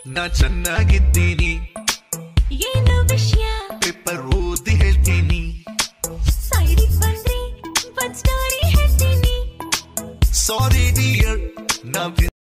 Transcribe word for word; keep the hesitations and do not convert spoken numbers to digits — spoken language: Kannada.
ನಾ ಚೆನ್ನಾಗಿದ್ದೀನಿ ಏನು ವಿಷಯ ಪೇಪರ್ ಓದಿ ಹೇಳ್ತೀನಿ ಸೈಡಿಗೆ ಬಂದ್ರೆ ಒಂದ್ ಸ್ಟೋರಿ ಹೇಳ್ತೀನಿ ಸಾರಿ ಡಿಯರ್ ನಾ